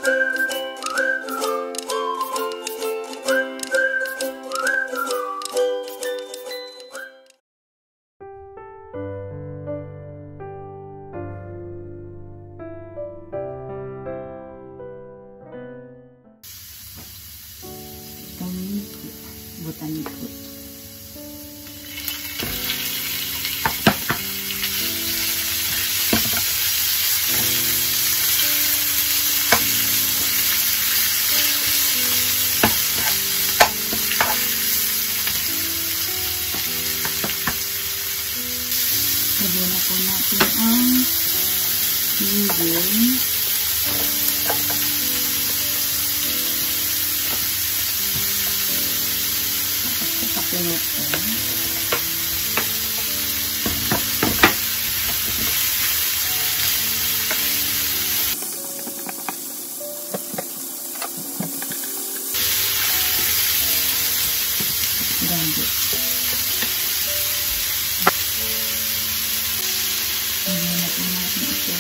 Botaniko. Lagyan na po natin ang higin. Pinuto. Ganda. Ayan na po natin ito.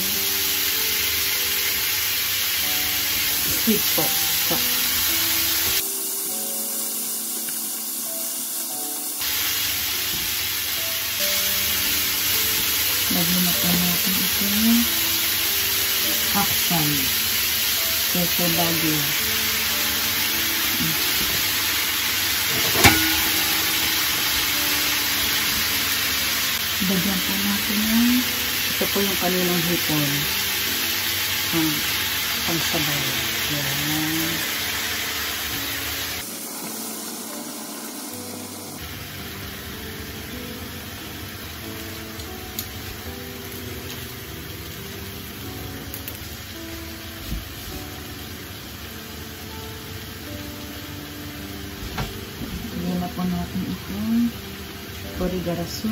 Sweet po. Lagyan na po natin ito. Action. Queso bagyo. Lagyan po natin yan. Ito po yung kaninang hipon. Ang pangsabay. Yan. Lagyan po natin ito. Origarasu.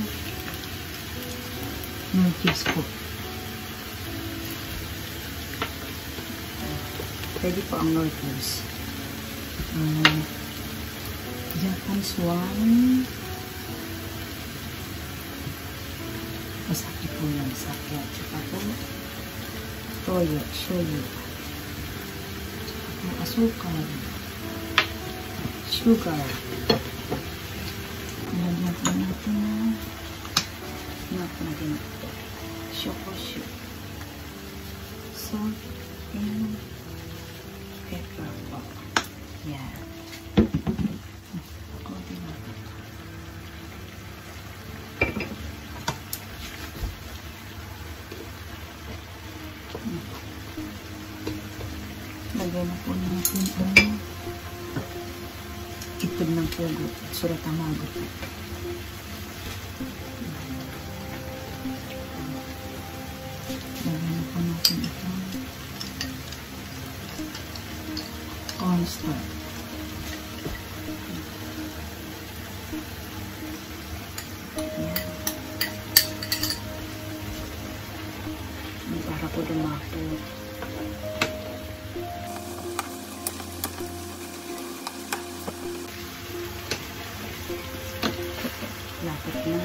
Noodles po. Pwede po ang noodles. Japan swan. Masakit po yan. Sakit. Tsaka po toyo, shoyu. Tsaka po asukal. Sugar. Lagyan po natin na shokoshu. Salt and pepper po. Yan. Konti na. Lagyan na po natin ang itlog ng pugo. Suratamago po. Lagyan na po natin ito. Cornstarch. Yan. Para po dumapo. Lapit na.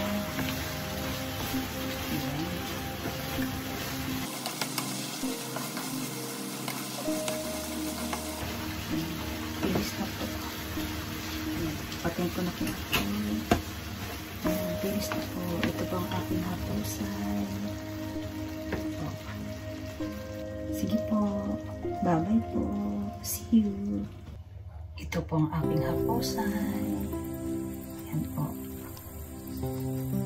Bilis na po. Patayin ko na po ito. Bilis na po. Ito po ang aking hapusan. Sige po. Bye-bye po. See you. Ito po ang aking hapusan. Yan po.